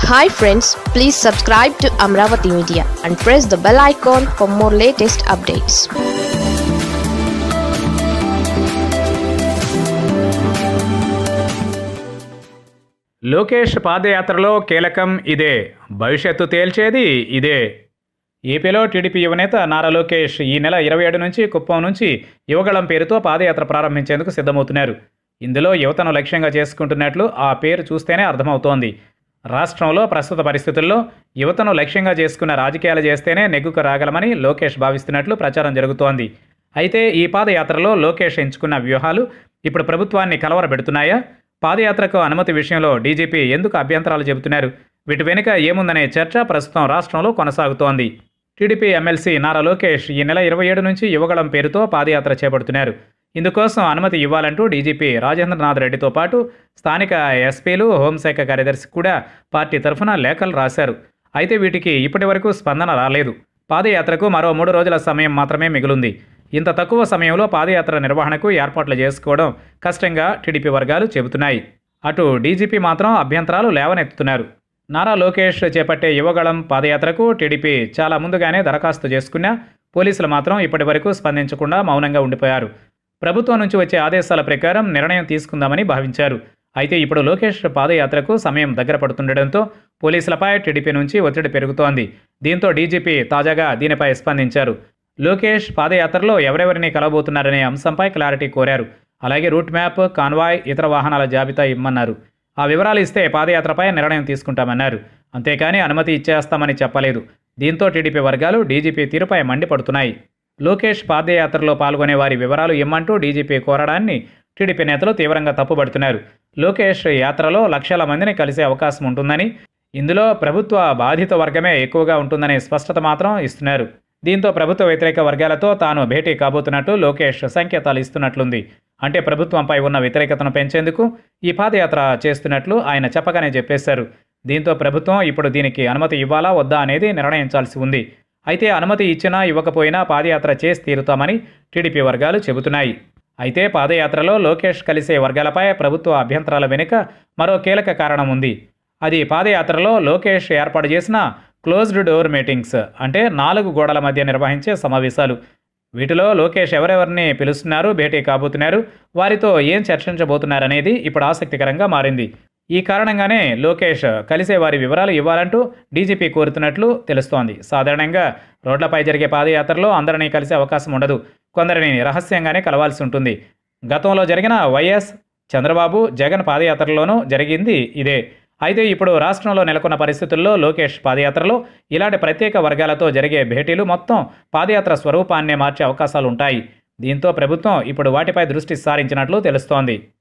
Hi friends, please subscribe to Amaravathi Media and press the bell icon for more latest updates. Lokesh పాదయాత్రలో కీలకం ఇదే, భవిష్యత్తు తేల్చేది ఇదే. ఏపీలో టీడీపీ యువనేత నారా లోకేష్ ఈ నెల 27 నుంచి కుప్పం నుంచి యువగళం పేరుతో పాదయాత్ర ప్రారంభించేందుకు సిద్ధమవుతున్నారు. ఇందులో యువతను లక్ష్యంగా చేసుకుంటున్నట్లు ఆ పేరు చూస్తేనే అర్థమవుతోంది. రాష్ట్రంలో ప్రస్తుత పరిస్థితుల్లో యువతను లక్ష్యంగా చేసుకున్న రాజకీయాలు చేస్తేనే నెగ్గుకు రాగలమని లోకేష్ భావిస్తున్నట్లు ప్రచారం జరుగుతోంది. అయితే ఈ పాదయాత్రలో లోకేష్ ఎంచుకున్న వ్యూహాలు ఇప్పుడు ప్రభుత్వాన్ని కలవరపెడుతున్నాయా? పాదయాత్రకు అనుమతి విషయంలో డీజీపీ ఎందుకు అభ్యంతరాలు చెబుతున్నారు? వీటి వెనుక ఏముందనే చర్చ ప్రస్తుతం రాష్ట్రంలో కొనసాగుతోంది. టీడీపీ ఎమ్మెల్సీ నారా లోకేష్ ఈ నెల 27 నుంచి యువగళం పేరుతో పాదయాత్ర చేపడుతున్నారు. ఇందుకోసం అనుమతి ఇవ్వాలంటూ డీజీపీ రాజేంద్రనాథ్ రెడ్డితో పాటు స్థానిక ఎస్పీలు, హోంశాఖ కార్యదర్శి కూడా పార్టీ తరఫున లేఖలు రాశారు. అయితే వీటికి ఇప్పటి వరకు స్పందన రాలేదు. పాదయాత్రకు మరో 3 రోజుల సమయం మాత్రమే మిగిలింది. ఇంత తక్కువ సమయంలో పాదయాత్ర నిర్వహణకు ఏర్పాట్లు చేసుకోవడం కష్టంగా టీడీపీ వర్గాలు చెబుతున్నాయి. అటు డీజీపీ మాత్రం అభ్యంతరాలు లేవనెత్తుతున్నారు. నారా లోకేష్ చేపట్టే యువగళం పాదయాత్రకు టీడీపీ చాలా ముందుగానే దరఖాస్తు చేసుకున్నా పోలీసులు మాత్రం ఇప్పటి వరకు స్పందించకుండా మౌనంగా ఉండిపోయారు. ప్రభుత్వం నుంచి వచ్చే ఆదేశాల ప్రకారం నిర్ణయం తీసుకుందామని భావించారు. అయితే ఇప్పుడు లోకేష్ పాదయాత్రకు సమయం దగ్గర పడుతుండటంతో పోలీసులపై టీడీపీ నుంచి ఒత్తిడి పెరుగుతోంది. దీంతో డీజీపీ తాజాగా దీనిపై స్పందించారు. లోకేష్ పాదయాత్రలో ఎవరెవరిని కలవబోతున్నారనే అంశంపై క్లారిటీ కోరారు. అలాగే రూట్ మ్యాప్, కాన్వాయ్, ఇతర వాహనాల జాబితా ఇమ్మన్నారు. ఆ వివరాలు ఇస్తే పాదయాత్రపై నిర్ణయం తీసుకుంటామన్నారు. అంతేకాని అనుమతి ఇచ్చేస్తామని చెప్పలేదు. దీంతో టీడీపీ వర్గాలు డీజీపీ తీరుపై మండిపడుతున్నాయి. లోకేష్ పాదయాత్రలో పాల్గొనే వారి వివరాలు ఇమ్మంటూ డీజీపీ కోరడాన్ని టీడీపీ నేతలు తీవ్రంగా తప్పుపడుతున్నారు. లోకేష్ యాత్రలో లక్షల మందిని కలిసే అవకాశం ఉంటుందని, ఇందులో ప్రభుత్వ బాధిత వర్గమే ఎక్కువగా ఉంటుందనే స్పష్టత మాత్రం ఇస్తున్నారు. దీంతో ప్రభుత్వ వ్యతిరేక వర్గాలతో తాను భేటీ కాబోతున్నట్టు లోకేష్ సంకేతాలు ఇస్తున్నట్లుంది. అంటే ప్రభుత్వంపై ఉన్న వ్యతిరేకతను పెంచేందుకు ఈ పాదయాత్ర చేస్తున్నట్లు ఆయన చెప్పగానే చెప్పేశారు. దీంతో ప్రభుత్వం ఇప్పుడు దీనికి అనుమతి ఇవ్వాలా వద్దా అనేది నిర్ణయించాల్సి ఉంది. అయితే అనుమతి ఇచ్చినా ఇవ్వకపోయినా పాదయాత్ర చేసి తీరుతామని టీడీపీ వర్గాలు చెబుతున్నాయి. అయితే పాదయాత్రలో లోకేష్ కలిసే వర్గాలపై ప్రభుత్వ అభ్యంతరాల వెనుక మరో కీలక కారణం ఉంది. అది పాదయాత్రలో లోకేష్ ఏర్పాటు చేసిన క్లోజ్డ్ డోర్ మీటింగ్స్, అంటే 4 గోడల మధ్య నిర్వహించే సమావేశాలు. వీటిలో లోకేష్ ఎవరెవరిని పిలుస్తున్నారు, భేటీ కాబోతున్నారు, వారితో ఏం చర్చించబోతున్నారనేది ఇప్పుడు ఆసక్తికరంగా మారింది. ఈ కారణంగానే లోకేష్ కలిసే వారి వివరాలు ఇవ్వాలంటూ డీజీపీ కోరుతున్నట్లు తెలుస్తోంది. సాధారణంగా రోడ్లపై జరిగే పాదయాత్రలో అందరినీ కలిసే అవకాశం ఉండదు. కొందరిని రహస్యంగానే కలవాల్సి ఉంటుంది. గతంలో జరిగిన వైఎస్, చంద్రబాబు, జగన్ పాదయాత్రలోనూ జరిగింది ఇదే. అయితే ఇప్పుడు రాష్ట్రంలో నెలకొన్న పరిస్థితుల్లో లోకేష్ పాదయాత్రలో ఇలాంటి ప్రత్యేక వర్గాలతో జరిగే భేటీలు మొత్తం పాదయాత్ర స్వరూపాన్నే మార్చే అవకాశాలుంటాయి. దీంతో ప్రభుత్వం ఇప్పుడు వాటిపై దృష్టి సారించినట్లు తెలుస్తోంది.